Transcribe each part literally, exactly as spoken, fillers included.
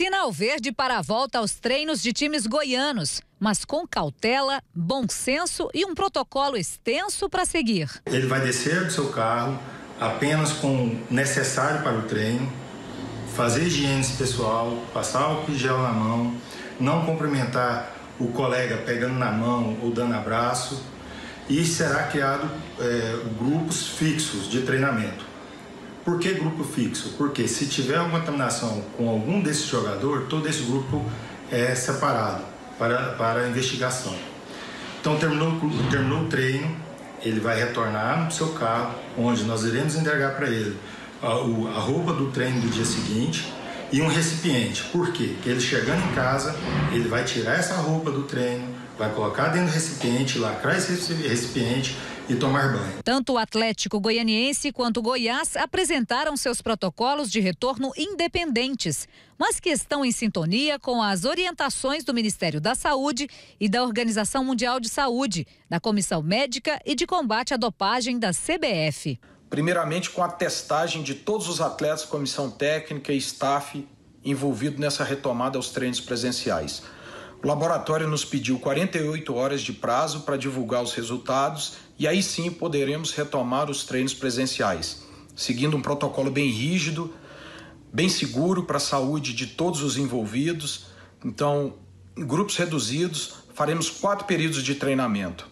Sinal verde para a volta aos treinos de times goianos, mas com cautela, bom senso e um protocolo extenso para seguir. Ele vai descer do seu carro apenas com o necessário para o treino, fazer higiene pessoal, passar álcool gel na mão, não cumprimentar o colega pegando na mão ou dando abraço, e será criado é, grupos fixos de treinamento. Por que grupo fixo? Porque se tiver uma contaminação com algum desses jogadores, todo esse grupo é separado para, para a investigação. Então, terminou, terminou o treino, ele vai retornar no seu carro, onde nós iremos entregar para ele a, a roupa do treino do dia seguinte e um recipiente. Por quê? Porque ele chegando em casa, ele vai tirar essa roupa do treino, vai colocar dentro do recipiente, lacrar esse recipiente e tomar banho. Tanto o Atlético Goianiense quanto o Goiás apresentaram seus protocolos de retorno independentes, mas que estão em sintonia com as orientações do Ministério da Saúde e da Organização Mundial de Saúde, da Comissão Médica e de Combate à Dopagem da C B F. Primeiramente com a testagem de todos os atletas, comissão técnica e staff envolvido nessa retomada aos treinos presenciais. O laboratório nos pediu quarenta e oito horas de prazo para divulgar os resultados e aí sim poderemos retomar os treinos presenciais, seguindo um protocolo bem rígido, bem seguro para a saúde de todos os envolvidos. Então, em grupos reduzidos, faremos quatro períodos de treinamento.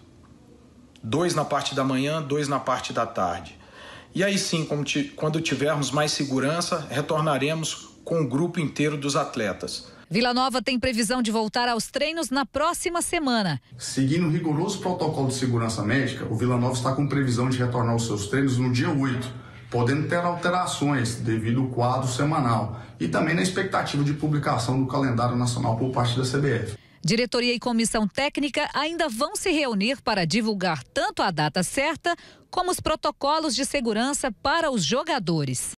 Dois na parte da manhã, dois na parte da tarde. E aí sim, quando tivermos mais segurança, retornaremos com o grupo inteiro dos atletas. Vila Nova tem previsão de voltar aos treinos na próxima semana. Seguindo um rigoroso protocolo de segurança médica, o Vila Nova está com previsão de retornar aos seus treinos no dia oito, podendo ter alterações devido ao quadro semanal e também na expectativa de publicação do calendário nacional por parte da C B F. Diretoria e comissão técnica ainda vão se reunir para divulgar tanto a data certa como os protocolos de segurança para os jogadores.